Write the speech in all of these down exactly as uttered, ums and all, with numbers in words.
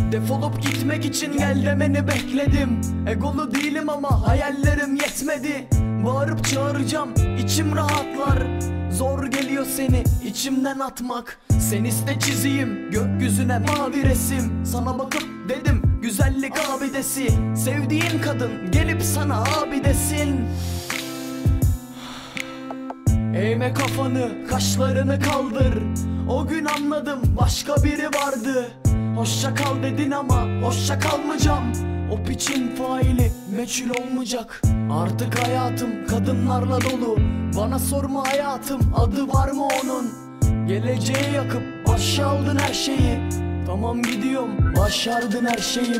Defolup gitmek için gel demeni bekledim. Egolu değilim ama hayallerim yetmedi. Bağırıp çağıracağım, içim rahatlar. Zor geliyor seni içimden atmak. Sen iste çizeyim gökyüzüne mavi resim. Sana bakıp dedim güzellik abidesi. Sevdiğin kadın gelip sana abi desin. Eğme kafanı, kaşlarını kaldır. O gün anladım başka biri vardı. Hoşça kal dedin ama hoşça kalmayacağım. O piçin faili meçhul olmayacak. Artık hayatım kadınlarla dolu. Bana sorma hayatım adı var mı onun. Geleceğe yakıp başa aldın her şeyi. Tamam gidiyorum, başardın her şeyim.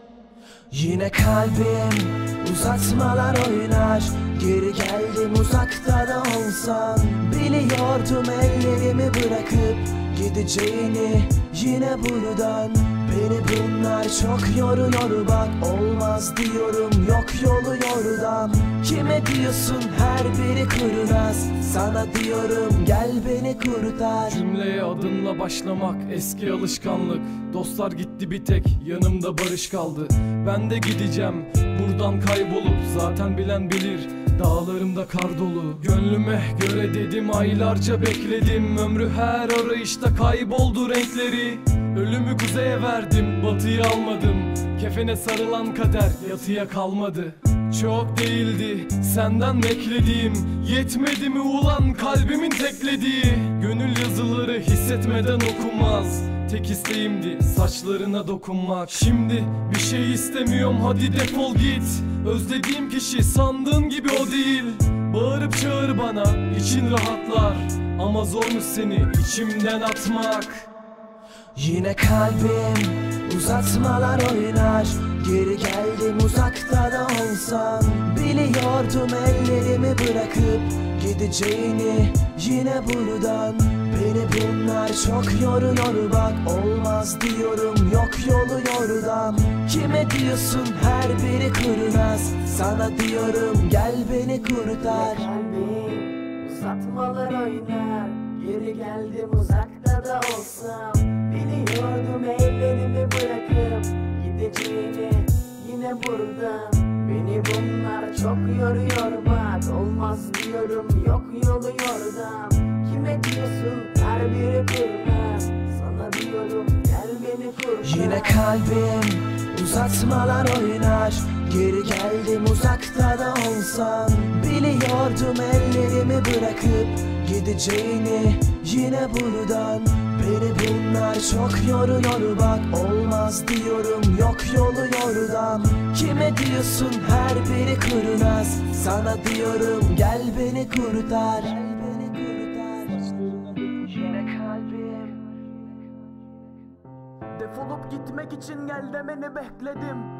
Yine kalbim uzatmalar oynar. Geri geldim uzakta da olsan. Biliyordum ellerimi bırakıp gideceğini yine buradan. Beni bunlar çok yoruyor bak. Olmaz diyorum yok yolu yordam. Kime diyorsun her biri kurnaz. Sana diyorum gel beni kurtar. Cümleye adınla başlamak eski alışkanlık. Dostlar gitti bir tek yanımda barış kaldı. Ben de gideceğim buradan kaybolup. Zaten bilen bilir dağlarımda kar dolu. Gönlüme göre dedim aylarca bekledim. Ömrü her arayışta kayboldu renkleri. Ölümü kuzeye verdim batıyı almadım. Kefene sarılan kader yatıya kalmadı. Çok değildi senden beklediğim. Yetmedi mi ulan kalbimin teklediği. Gönül yazıları hissetmeden okunmaz. Tek isteğimdi saçlarına dokunmak. Şimdi bir şey istemiyorum hadi defol git. Özlediğim kişi sandığın gibi o değil. Bağırıp çağır bana için rahatlar. Ama zormuş seni içimden atmak. Yine kalbim uzatmalar oynar. Geri geldim uzakta da olsan. Biliyordum ellerimi bırakıp gideceğini yine buradan. Beni bunlar çok yoruyor bak. Olmaz diyorum yok yolu yordam. Kime diyorsun her biri kurnaz. Sana diyorum gel beni kurtar. Kalbim uzatmalar oynar. Geri geldim uzakta da olsam. Biliyordum ellerimi bırakıp gideceğini yine buradan. Beni bunlar çok yoruyor bak. Olmaz diyorum yok yolu yordam. Kime diyorsun her biri kurnaz. Sana diyorum gel beni kurtar. Yine kalbim uzatmalar oynar. Geri geldim uzakta da olsan. Biliyordum ellerimi bırakıp gideceğini yine buradan. Beni bunlar çok yoruyor bak. Olmaz diyorum yok yolu yordam. Kime diyorsun her biri kurnaz. Sana diyorum gel beni kurtar. Yine kalbim. Defolup gitmek için gel demeni bekledim.